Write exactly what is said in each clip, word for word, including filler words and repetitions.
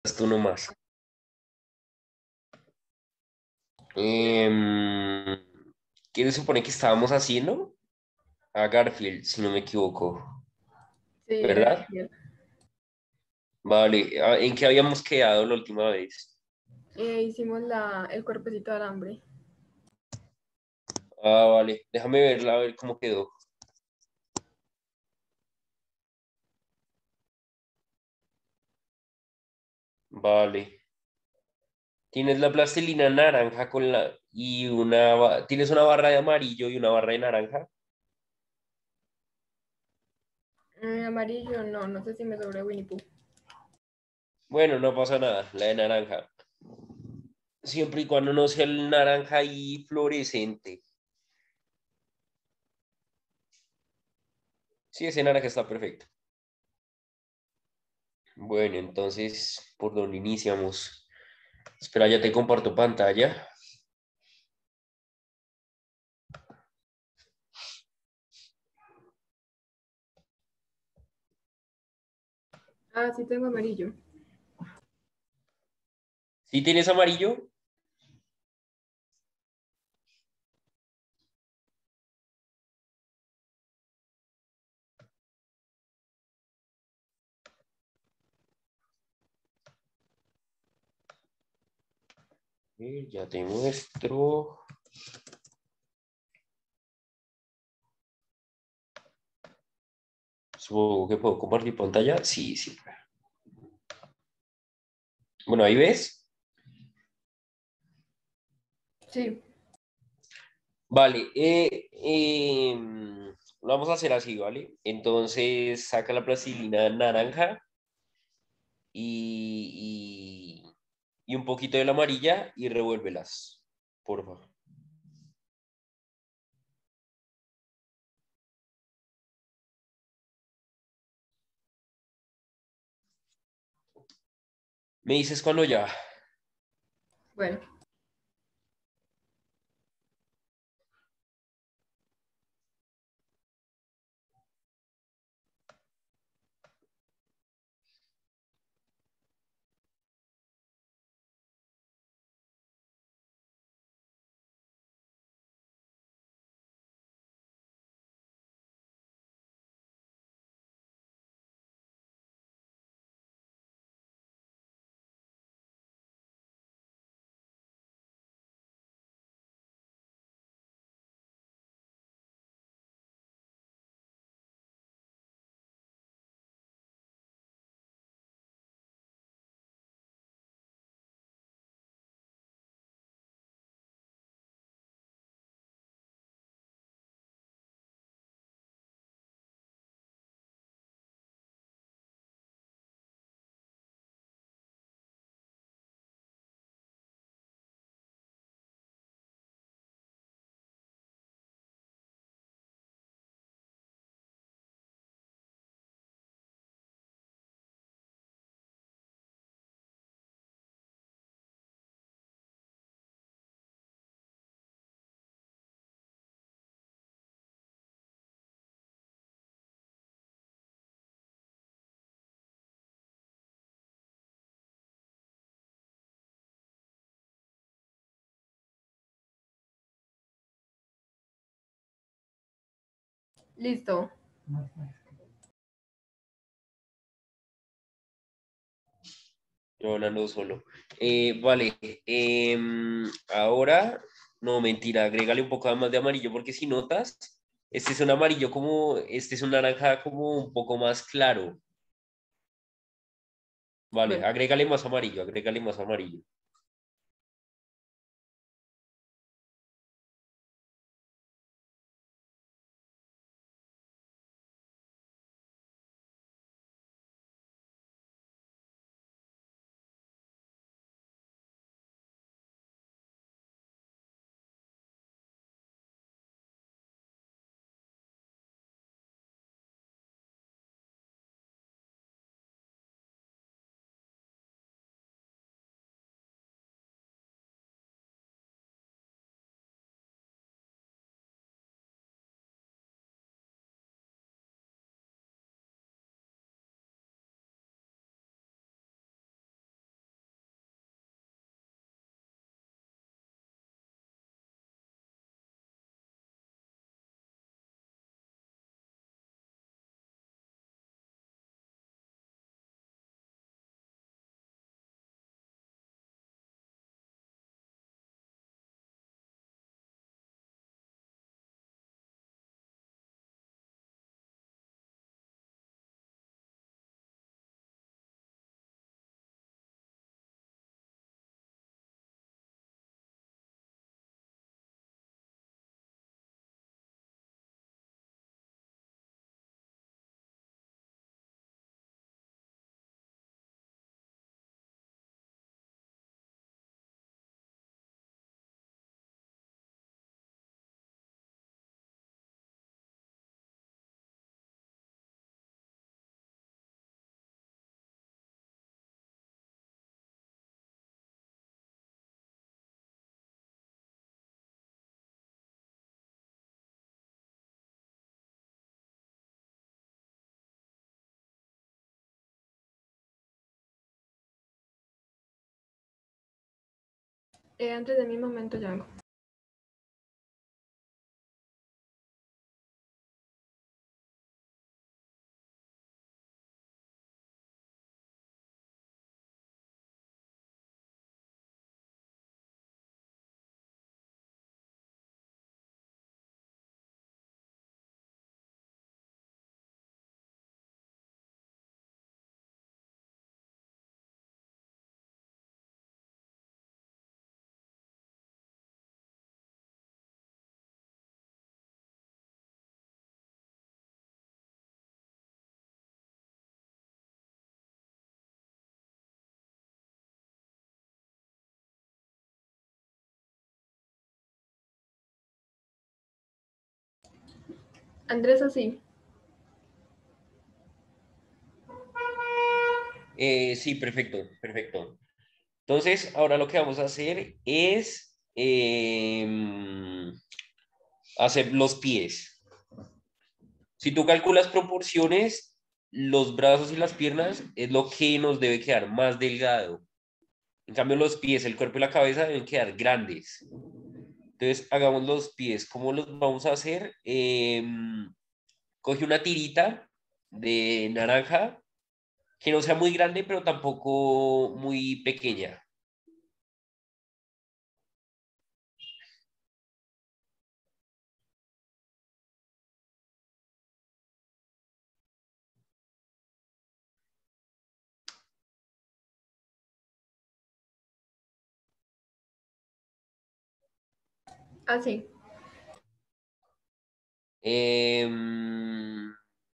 tú nomás. Em, ¿Qué se supone que estábamos haciendo? A Garfield, si no me equivoco. Sí, era ¿Verdad? Garfield. Vale. Ah, ¿en qué habíamos quedado la última vez? Eh, hicimos la, el cuerpecito de alambre. Ah, vale. Déjame verla, a ver cómo quedó. Vale. Tienes la plastilina naranja con la y una ba- tienes una barra de amarillo y una barra de naranja. Eh, amarillo, no, no sé si me sobró Winnie Pooh. Bueno, no pasa nada, la de naranja. Siempre y cuando no sea el naranja y fluorescente. Sí, ese naranja está perfecto. Bueno, entonces, ¿por dónde iniciamos? Espera, ya te comparto pantalla. Ah, sí tengo amarillo. ¿Sí tienes amarillo? Eh, ya te muestro. Supongo que puedo compartir pantalla. Sí, sí. Bueno, ahí ves. Sí, Vale, eh, em, lo vamos a hacer así, ¿vale? Entonces, saca la plastilina naranja y, y, y un poquito de la amarilla y revuélvelas, por favor. Me dices cuando ya. bueno. Listo. Yo hablando solo. Eh, vale, em, ahora, no, mentira, agrégale un poco más de amarillo porque si notas, este es un amarillo como, este es un naranja como un poco más claro. Vale, Bueno. agrégale más amarillo, agrégale más amarillo. Eh, antes de mi momento ya vengo. Andrés, así. Eh, sí, perfecto, perfecto. Entonces, ahora lo que vamos a hacer es em, hacer los pies. Si tú calculas proporciones, los brazos y las piernas es lo que nos debe quedar más delgado. En cambio, los pies, el cuerpo y la cabeza deben quedar grandes. Entonces, hagamos los pies. ¿Cómo los vamos a hacer? Em, coge una tirita de naranja que no sea muy grande, pero tampoco muy pequeña. Así. Em,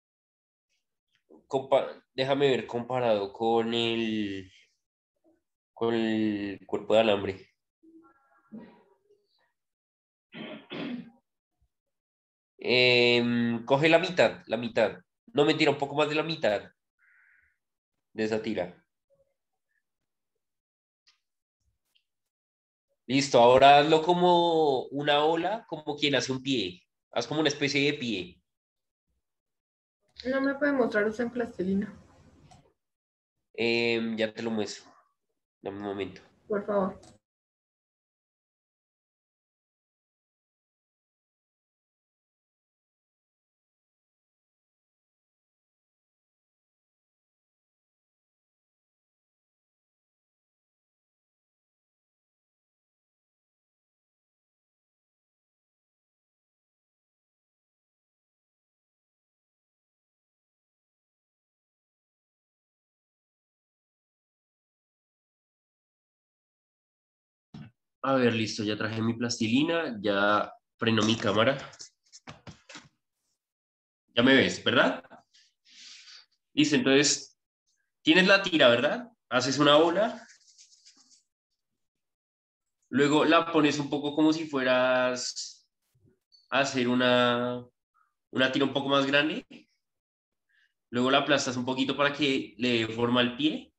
compa- déjame ver comparado con el, con el cuerpo de alambre. Em, coge la mitad, la mitad. No, mentira, un poco más de la mitad de esa tira. Listo, ahora hazlo como una ola, como quien hace un pie. Haz como una especie de pie. No me puede mostrar usted en plastilina, Em, ya te lo muestro. Dame un momento. por favor. A ver, listo, ya traje mi plastilina, ya freno mi cámara. Ya me ves, ¿verdad? Listo, entonces, tienes la tira, ¿verdad? Haces una ola, luego la pones un poco como si fueras a hacer una, una tira un poco más grande, luego la aplastas un poquito para que le dé forma al pie,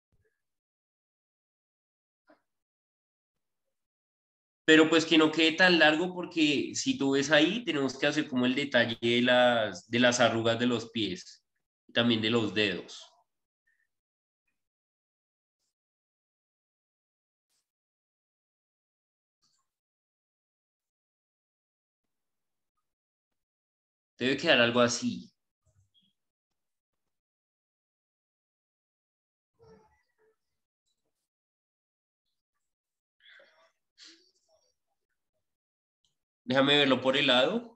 pero pues que no quede tan largo porque si tú ves ahí, tenemos que hacer como el detalle de las, de las arrugas de los pies y también de los dedos. Debe quedar algo así. Déjame verlo por el lado.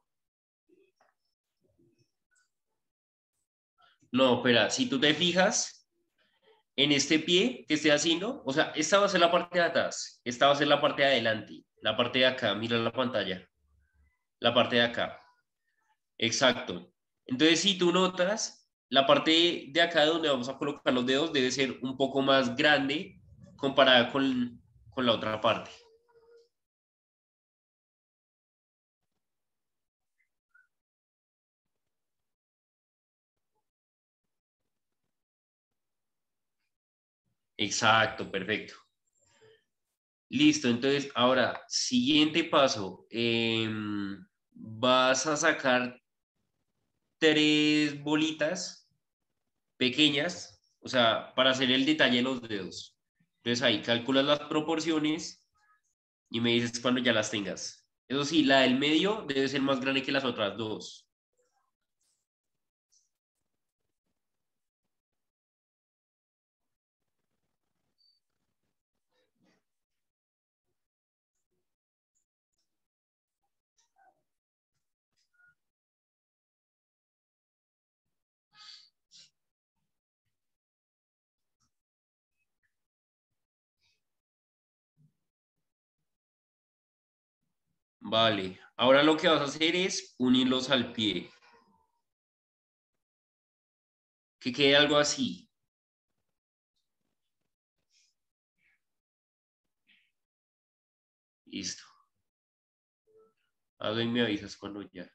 No, espera, si tú te fijas en este pie que estoy haciendo, o sea, esta va a ser la parte de atrás, esta va a ser la parte de adelante, la parte de acá, mira la pantalla, la parte de acá. Exacto. Entonces, si tú notas, la parte de acá donde vamos a colocar los dedos debe ser un poco más grande comparada con, con la otra parte. Exacto, perfecto. Listo, entonces ahora, siguiente paso, em, vas a sacar tres bolitas pequeñas, o sea, para hacer el detalle de los dedos. Entonces ahí calculas las proporciones y me dices cuando ya las tengas. Eso sí, la del medio debe ser más grande que las otras dos. Vale, ahora lo que vas a hacer es unirlos al pie, que quede algo así. Listo. Hazlo y me avisas cuando ya.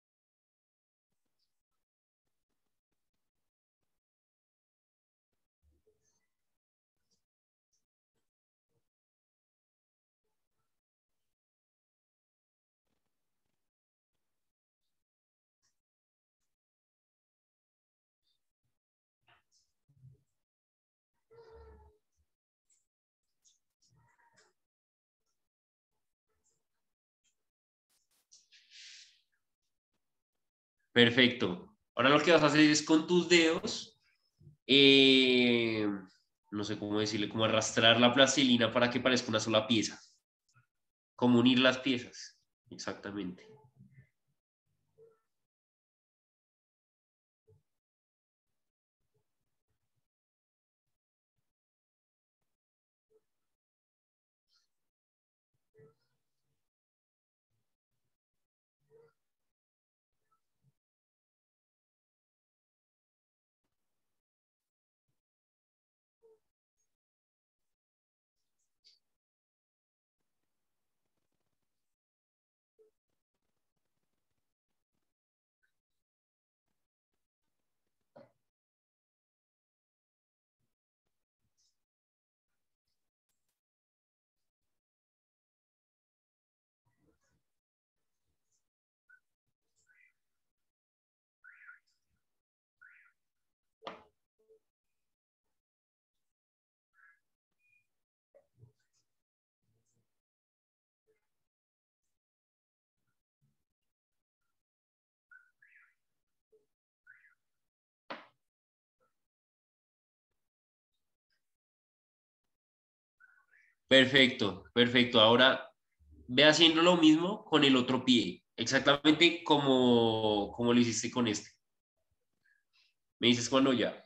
Perfecto. Ahora lo que vas a hacer es con tus dedos, eh, no sé cómo decirle, como arrastrar la plastilina para que parezca una sola pieza. Como unir las piezas. Exactamente. Perfecto, perfecto. Ahora ve haciendo lo mismo con el otro pie. Exactamente como, como lo hiciste con este. Me dices cuando ya.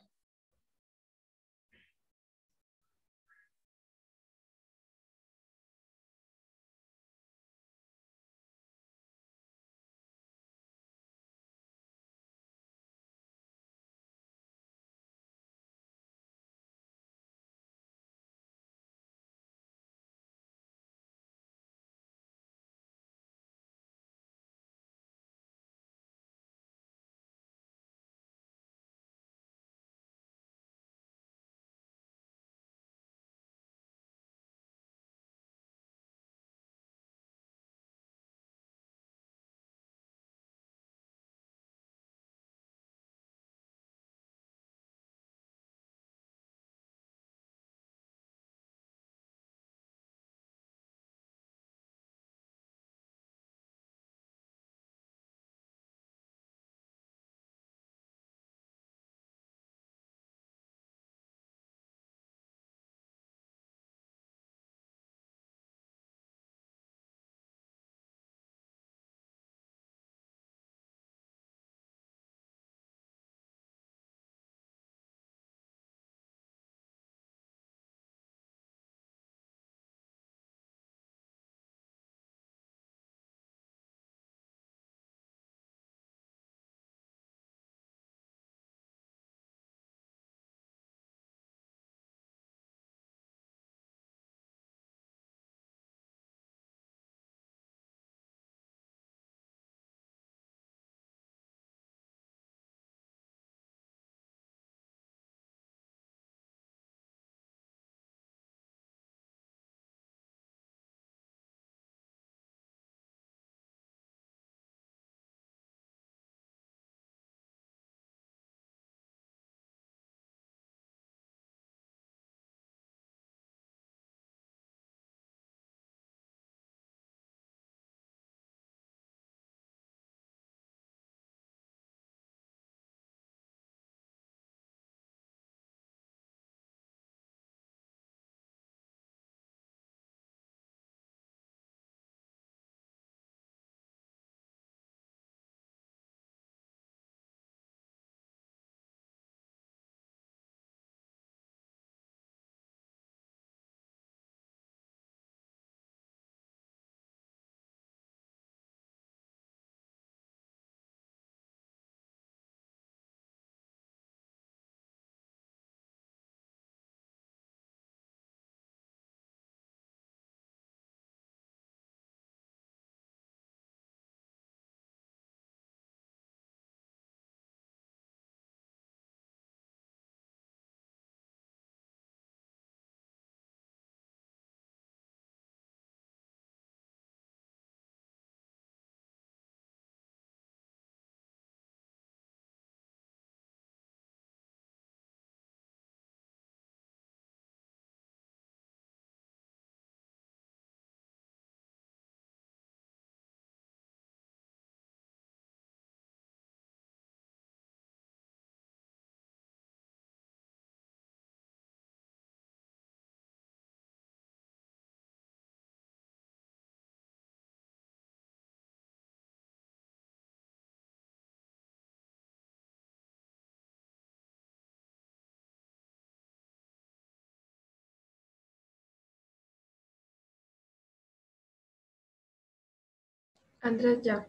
Andrés, ya.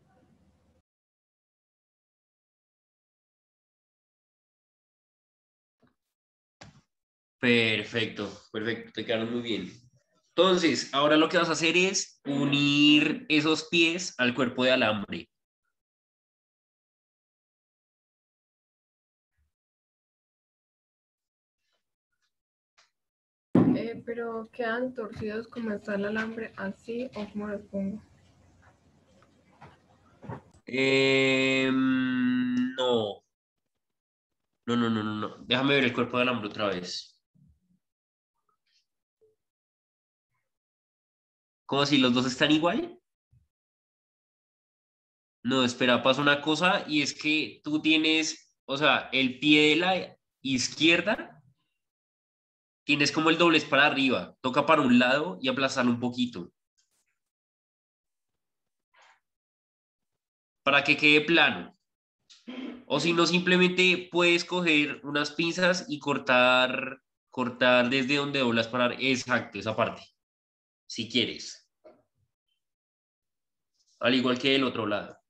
Perfecto, perfecto, te quedaron muy bien. Entonces, ahora lo que vas a hacer es unir esos pies al cuerpo de alambre. Eh, pero quedan torcidos como está el alambre, así o como los pongo. Eh, no, no, no, no, no, no. Déjame ver el cuerpo de alambre otra vez. ¿Cómo si los dos están igual? No, espera, pasa una cosa y es que tú tienes, o sea, el pie de la izquierda, tienes como el doblez para arriba, toca para un lado y aplazarlo un poquito, para que quede plano. O si no, simplemente puedes coger unas pinzas y cortar, cortar desde donde doblas para... Exacto, esa parte, si quieres. Al igual que el otro lado.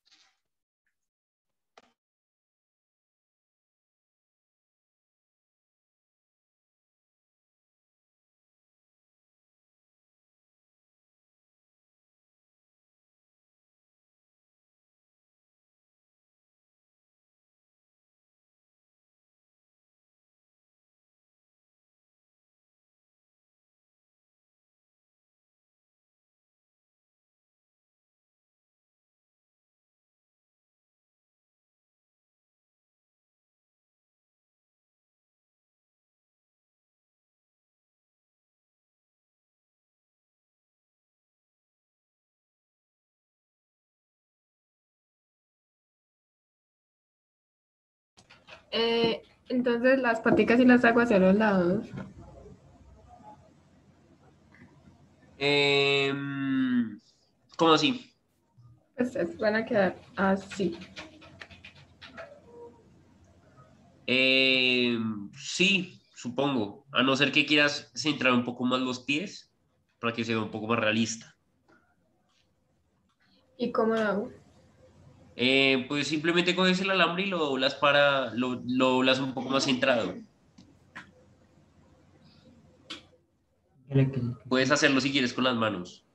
Eh, entonces las paticas y las hago hacia los lados. Eh, ¿Cómo así? Pues es- van a quedar así. Eh, sí, supongo. A no ser que quieras centrar un poco más los pies para que se vea un poco más realista. ¿Y cómo lo hago? Eh, pues simplemente coges el alambre y lo doblas para, lo, lo doblas un poco más centrado. Puedes hacerlo si quieres con las manos.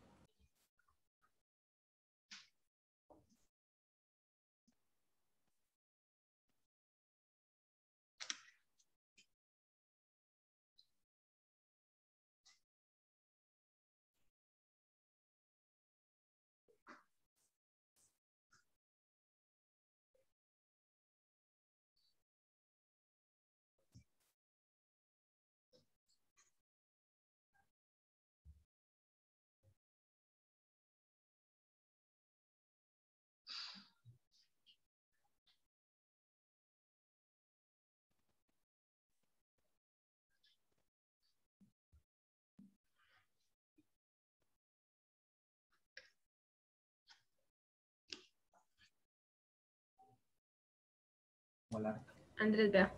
Andrés, vea.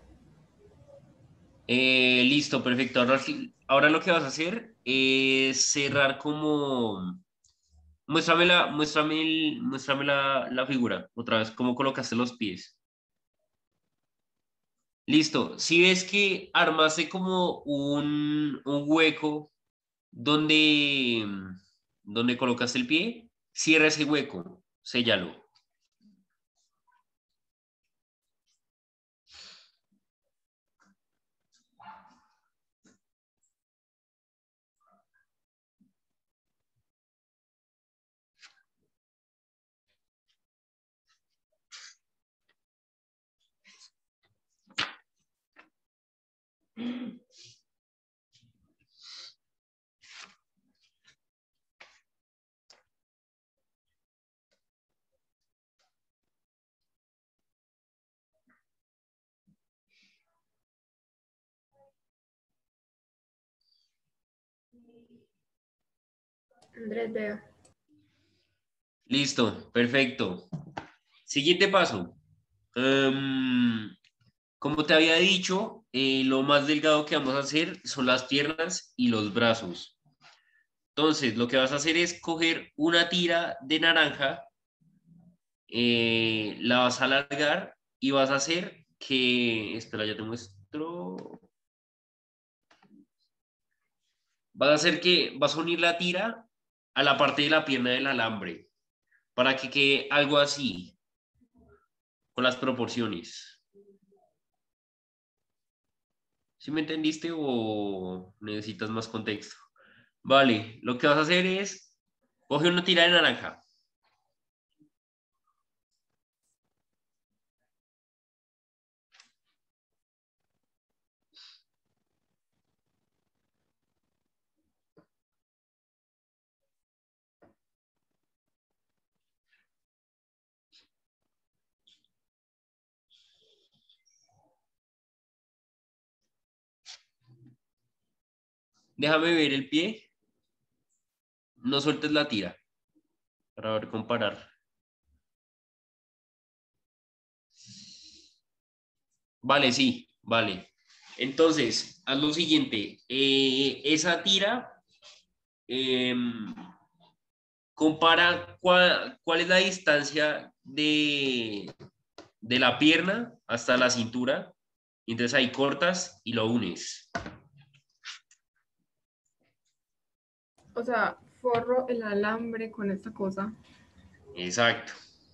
Eh, listo, perfecto. Ahora, sí- ahora lo que vas a hacer es cerrar como... Muéstrame la, muéstrame el- muéstrame la, la figura otra vez, cómo colocaste los pies. Listo. Si ves que armaste como un, un hueco donde, donde colocaste el pie, cierra ese hueco, séllalo. Andrés, vea. Listo, perfecto. Siguiente paso. Em, como te había dicho, eh, lo más delgado que vamos a hacer son las piernas y los brazos. Entonces, lo que vas a hacer es coger una tira de naranja, eh, la vas a alargar y vas a hacer que, espera, ya te muestro, vas a hacer que vas a unir la tira a la parte de la pierna del alambre para que quede algo así, con las proporciones. ¿Sí me entendiste o necesitas más contexto? Vale, lo que vas a hacer es, coge una tira de naranja. Déjame ver el pie, no sueltes la tira para ver comparar. Vale, sí, vale. Entonces, haz lo siguiente. Eh, esa tira, eh, compara cuál, cuál es la distancia de, de la pierna hasta la cintura. Y entonces ahí cortas y lo unes. O sea, forro el alambre con esta cosa. Exacto.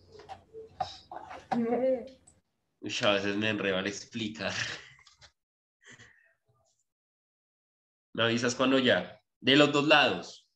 No. Uy, a veces me enredo al explicar. Me avisas cuando ya. De los dos lados.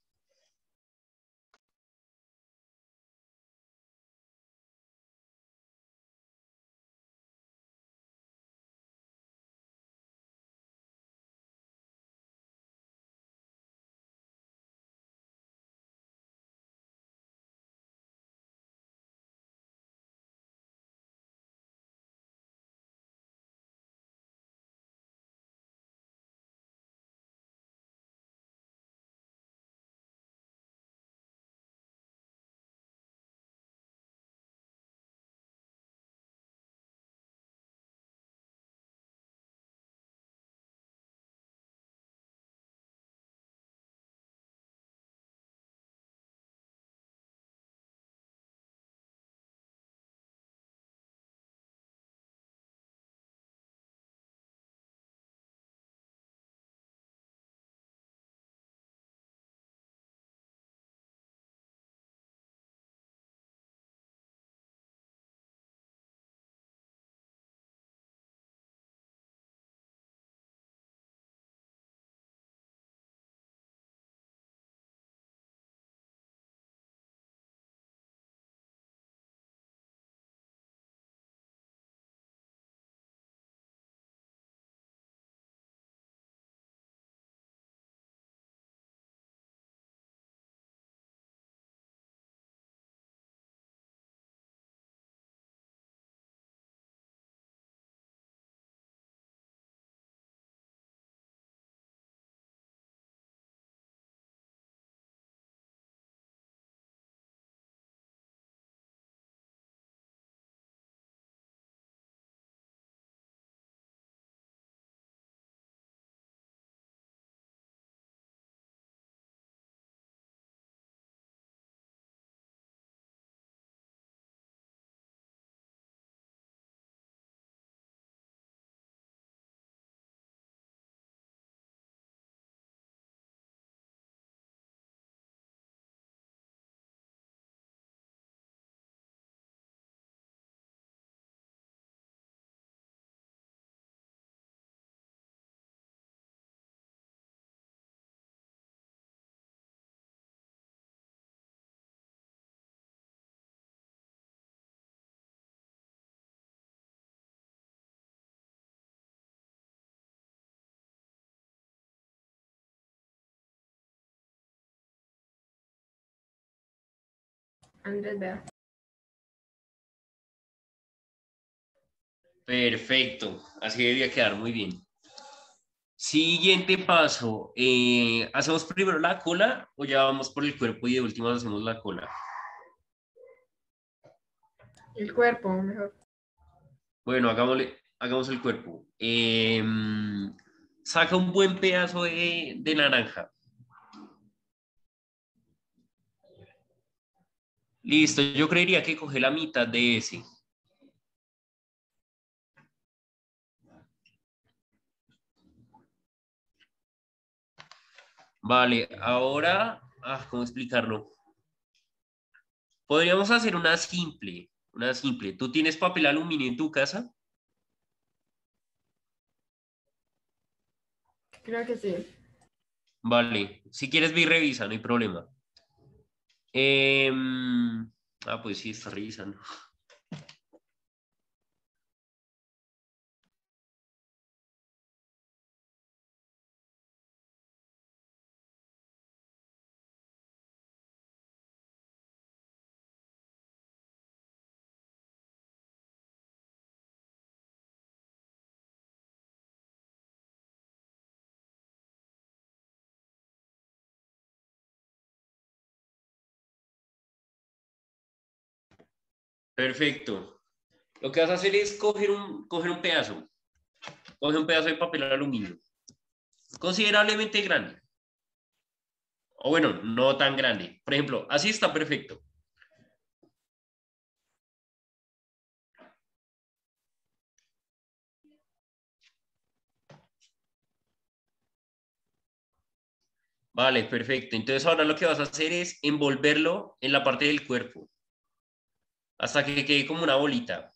Andrés, vea. Perfecto. Así debía quedar muy bien. Siguiente paso. Eh, ¿hacemos primero la cola o ya vamos por el cuerpo y de última hacemos la cola? El cuerpo, mejor. Bueno, hagámosle, hagamos el cuerpo. Eh, saca un buen pedazo de, de naranja. Listo, yo creería que coge la mitad de ese. Vale, ahora, ah, ¿cómo explicarlo? Podríamos hacer una simple, una simple. ¿Tú tienes papel aluminio en tu casa? Creo que sí. Vale, si quieres ve y revisa, no hay problema. Em, ah, pues sí, está revisando. Perfecto. Lo que vas a hacer es coger un, coger un pedazo, coge un pedazo de papel aluminio, considerablemente grande, o bueno, no tan grande. Por ejemplo, así está perfecto. Vale, perfecto. Entonces ahora lo que vas a hacer es envolverlo en la parte del cuerpo hasta que quede como una bolita.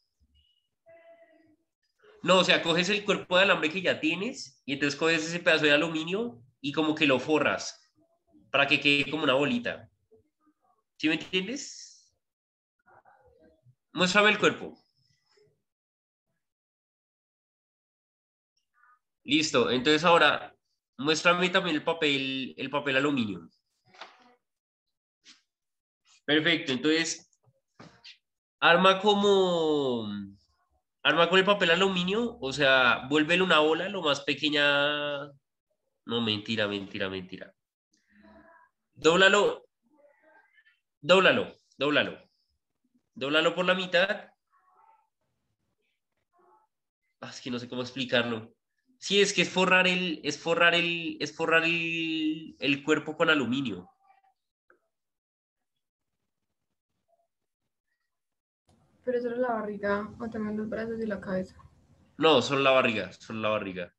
No, o sea, coges el cuerpo de alambre que ya tienes y entonces coges ese pedazo de aluminio y como que lo forras para que quede como una bolita. ¿Sí me entiendes? Muéstrame el cuerpo. Listo. Entonces ahora muéstrame también el papel, el papel aluminio. Perfecto. Entonces arma como, arma con el papel aluminio, o sea, vuélvelo una bola lo más pequeña. No, mentira, mentira, mentira. Dóblalo, dóblalo, dóblalo. Dóblalo por la mitad. Ah, es que no sé cómo explicarlo. Sí, es que es forrar el, es forrar el, es forrar el, el cuerpo con aluminio. Pero solo la barriga o también los brazos y la cabeza. No, solo la barriga, solo la barriga.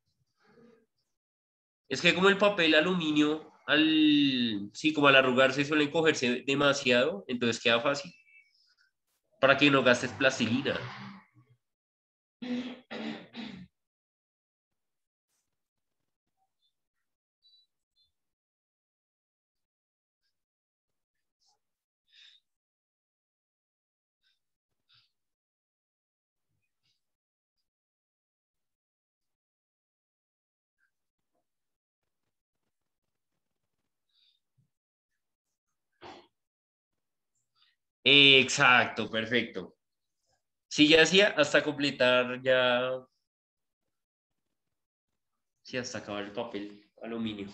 Es que como el papel aluminio, al, sí, como al arrugarse suele encogerse demasiado, entonces queda fácil. Para que no gastes plastilina. Exacto, perfecto. Sí, ya hacía hasta completar ya, sí, hasta acabar el papel aluminio.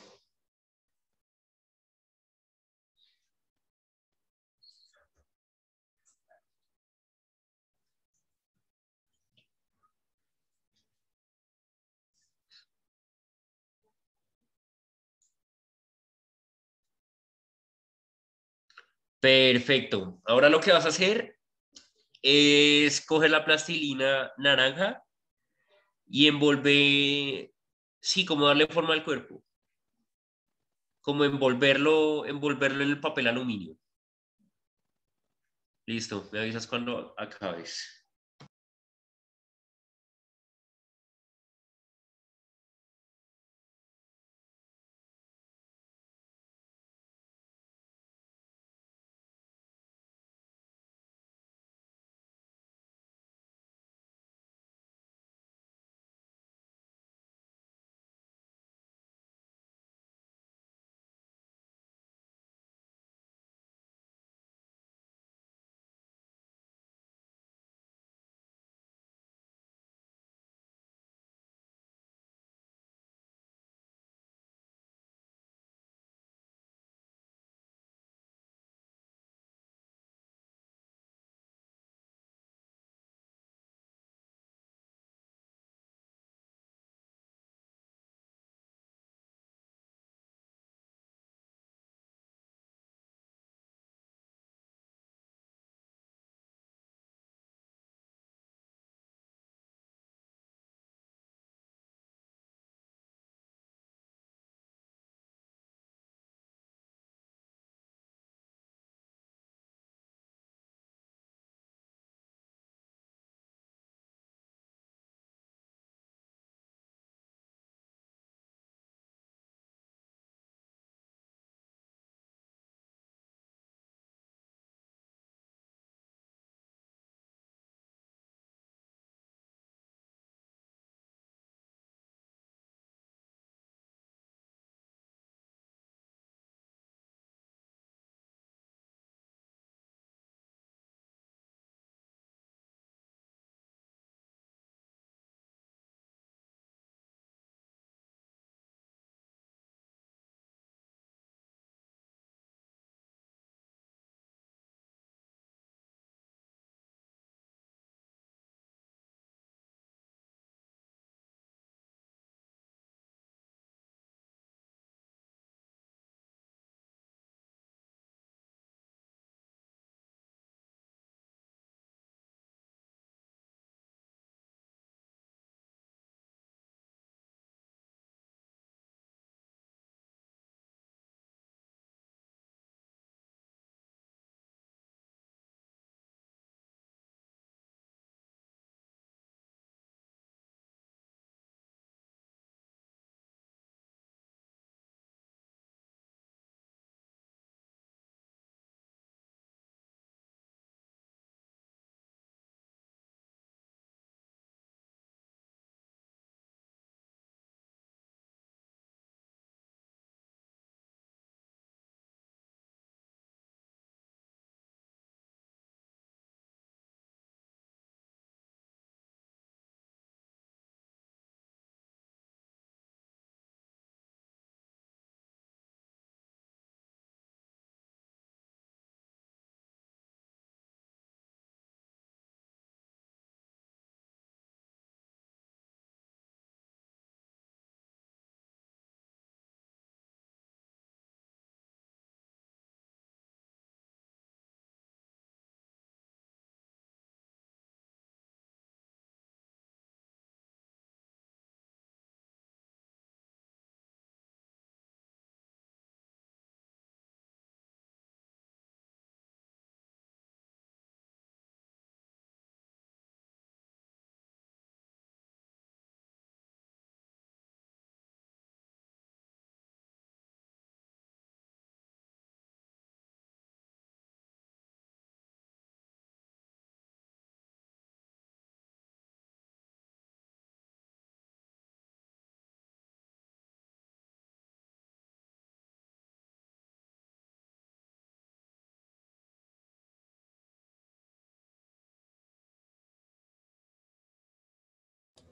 Perfecto. Ahora lo que vas a hacer es coger la plastilina naranja y envolver, sí, como darle forma al cuerpo, como envolverlo, envolverlo en el papel aluminio. Listo, me avisas cuando acabes.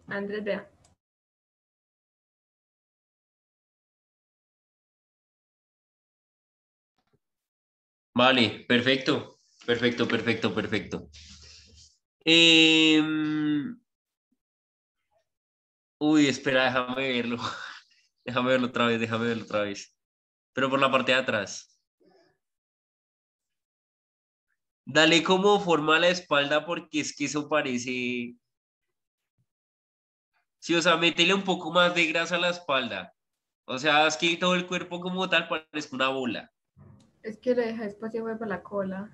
Andrés, vea. Vale, perfecto, perfecto, perfecto, perfecto. Em, uy, espera, déjame verlo. Déjame verlo otra vez, déjame verlo otra vez. Pero por la parte de atrás. Dale como forma a la espalda porque es que eso parece... Sí, o sea, métele un poco más de grasa a la espalda. O sea, es que todo el cuerpo como tal parece una bola. Es que le deja espacio fue para la cola.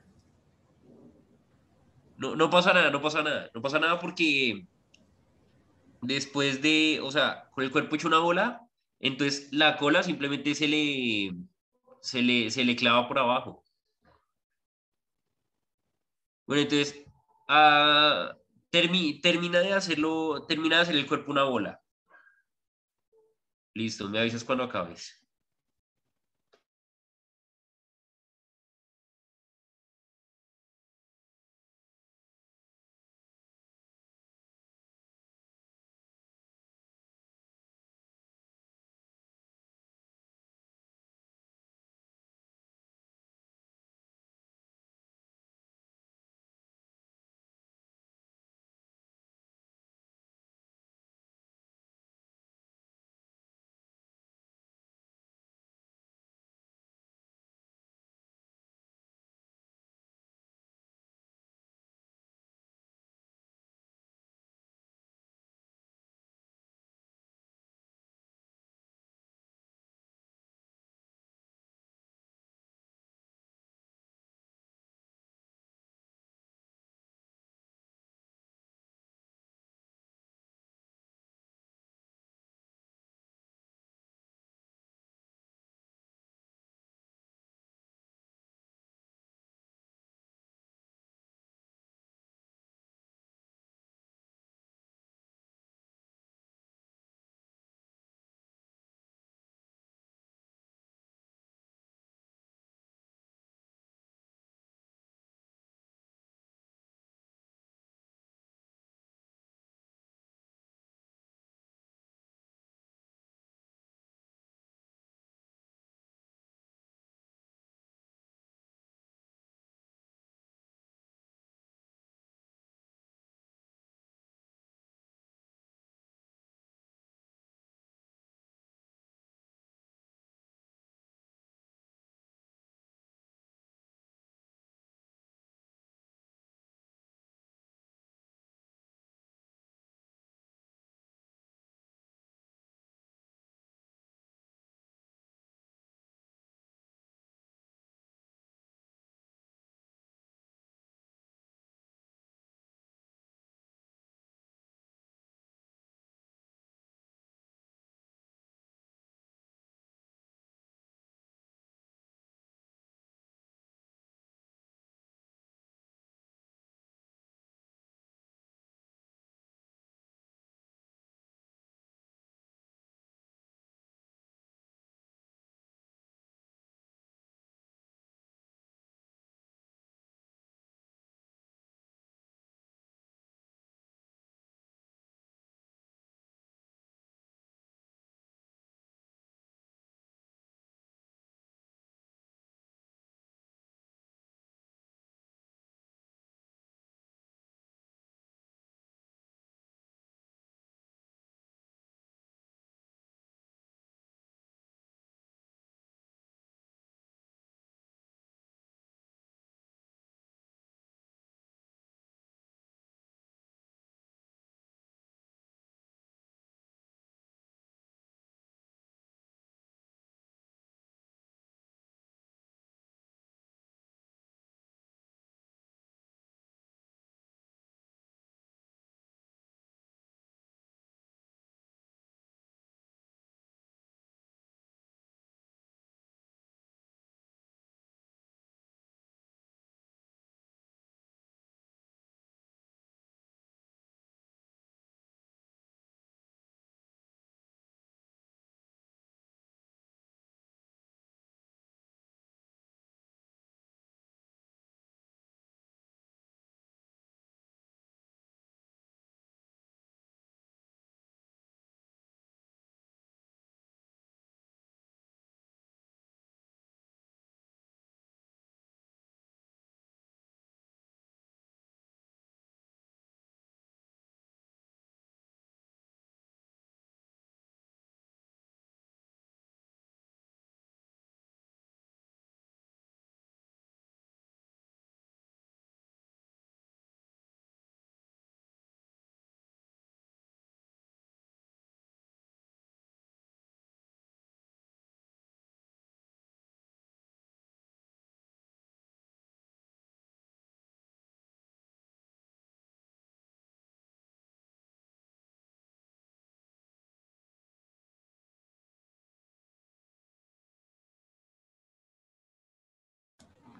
No, no pasa nada, no pasa nada. No pasa nada porque después de, o sea, con el cuerpo hecho una bola, entonces la cola simplemente se le, se le, se le clava por abajo. Bueno, entonces, ah, termi- termina de hacerlo, termina de hacer el cuerpo una bola. Listo, me avisas cuando acabes.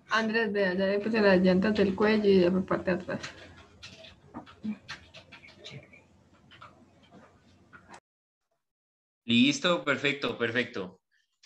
Andrés, vea, ya le puse las llantas del cuello y ya por parte de atrás. Listo, perfecto, perfecto.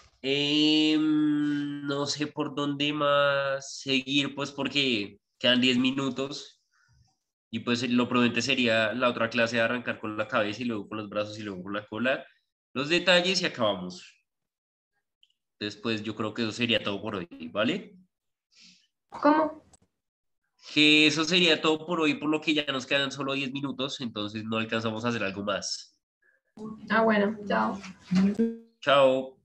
Em, no sé por dónde más seguir, pues porque quedan diez minutos y pues lo prudente sería la otra clase de arrancar con la cabeza y luego con los brazos y luego con la cola. Los detalles y acabamos. Después yo creo que eso sería todo por hoy, ¿vale? ¿Cómo? Que eso sería todo por hoy, por lo que ya nos quedan solo diez minutos, entonces no alcanzamos a hacer algo más. Ah, bueno, chao. Chao.